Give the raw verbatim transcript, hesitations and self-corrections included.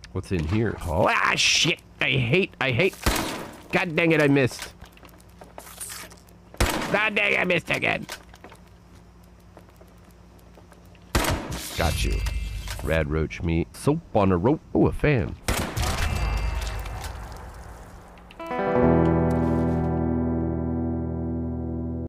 What's in here? Oh, ah, shit. I hate, I hate. God dang it, I missed. God dang it, I missed again. Got you. Rad roach meat. Soap on a rope. Oh, a fan.